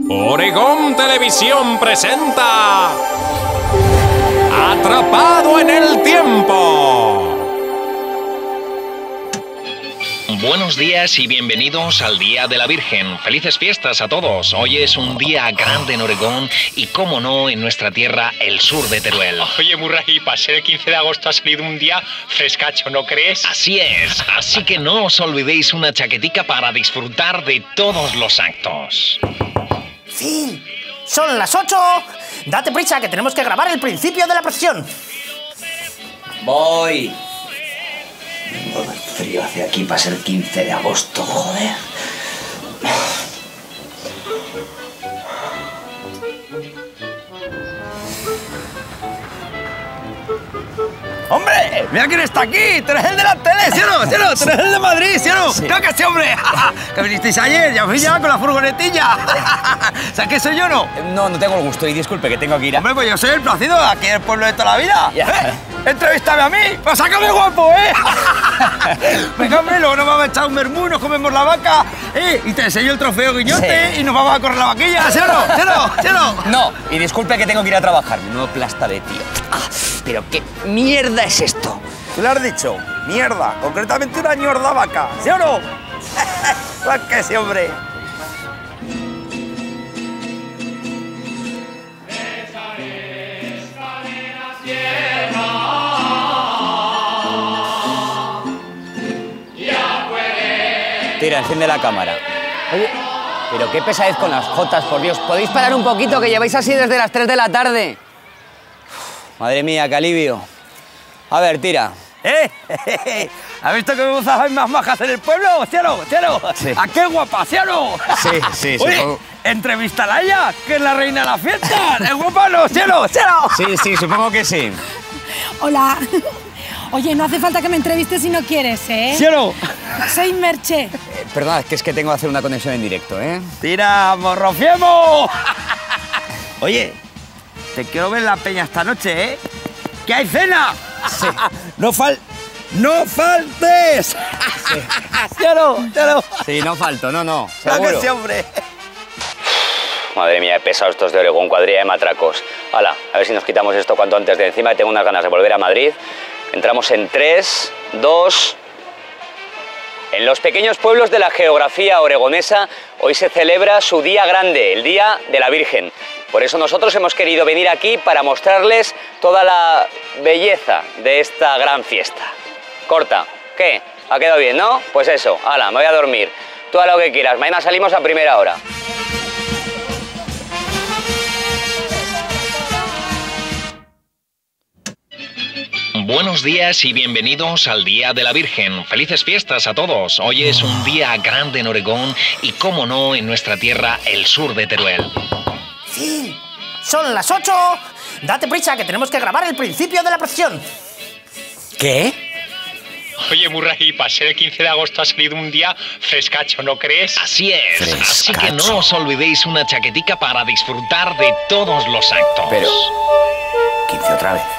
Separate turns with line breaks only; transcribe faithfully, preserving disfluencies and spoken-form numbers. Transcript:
Oregón Televisión presenta Atrapado en el Tiempo.
Buenos días y bienvenidos al Día de la Virgen. Felices fiestas a todos. Hoy es un día grande en Oregón y, cómo no, en nuestra tierra, el sur de Teruel.
Oye, Murray, para ser el quince de agosto ha salido un día frescacho, ¿no crees?
Así es. Así que no os olvidéis una chaquetica para disfrutar de todos los actos.
Phil, son las ocho. Date prisa, que tenemos que grabar el principio de la procesión.
Voy. Todo el frío hace aquí para ser quince de agosto, joder.
¡Hombre! ¡Mira quién está aquí! ¡Tú eres el de la tele, ¿sí o no? ¿Sí o no? ¿Tú eres el de Madrid, sí o no?
Sí.
¡Claro que sí, hombre! ¿Que vinisteis ayer? Ya os vi ya con la furgonetilla. ¿Sabes qué soy yo, no?
No, no tengo el gusto y disculpe que tengo que ir a...
Hombre, pues yo soy el Plácido, aquí en el pueblo de toda la vida.
Ya.
¿Eh? ¡Entrevístame a mí! ¡Pues sácame guapo, eh! Venga, hombre, luego nos vamos a echar un vermú, nos comemos la vaca, ¿eh? Y te enseño el trofeo guiñote,
Sí.
y nos vamos a correr la vaquilla, ¿sí o no? ¿Sí o no? ¿Sí o no?
No, y disculpe que tengo que ir a trabajar. Menudo plasta de tío. Ah, pero qué mierda es esto.
¿Tú le has dicho? Mierda, concretamente una ñorda vaca, ¿sí o no? Claro que sí, hombre.
Tira, enciende la cámara. Oye, pero qué pesadez con las jotas, por Dios. ¿Podéis parar un poquito, que lleváis así desde las tres de la tarde? Uf, madre mía, qué alivio. A ver, tira.
¿Eh? ¿Has visto que bozas hay más majas en el pueblo? ¿Sí o no? ¿Sí o no?
Sí.
¿A qué guapa? ¿Sí o no?
Sí, sí,
Oye,
supongo.
entrevístala a ella, que es la reina de la fiesta. ¿Es guapa no? ¿Sí o no? ¿Sí o no?
Sí, sí, supongo que sí.
Hola. Oye, no hace falta que me entrevistes si no quieres, ¿eh?
¿Sí o no?
Soy Merche.
Eh, perdona, que es que tengo que hacer una conexión en directo, ¿eh?
¡Tira, morrofiemo! Oye, te quiero ver en la peña esta noche, ¿eh? ¡Que hay cena!
Sí.
¡No fal... ¡No faltes!
Sí.
¿Sí o no? ¿Sí o no?
Sí, no falto, no, no,
Claro
seguro.
que sí, hombre.
Madre mía, he pesado estos de Oregón, cuadrilla de matracos. Hala, a ver si nos quitamos esto cuanto antes de encima, que tengo unas ganas de volver a Madrid. Entramos en tres, dos... En los pequeños pueblos de la geografía oregonesa hoy se celebra su día grande, el Día de la Virgen. Por eso nosotros hemos querido venir aquí para mostrarles toda la belleza de esta gran fiesta. Corta, ¿qué? ¿Ha quedado bien, no? Pues eso, hala, me voy a dormir. Tú haz lo que quieras, mañana salimos a primera hora.
Buenos días y bienvenidos al Día de la Virgen. Felices fiestas a todos. Hoy es un día grande en Oregón y, cómo no, en nuestra tierra, el sur de Teruel.
Phil, son las ocho. Date prisa, que tenemos que grabar el principio de la procesión.
¿Qué?
Oye, Murray, para ser el quince de agosto ha salido un día frescacho, ¿no crees?
Así es. Así que
Frescacho.
no os olvidéis una chaquetica para disfrutar de todos los actos.
Pero...
quince otra vez.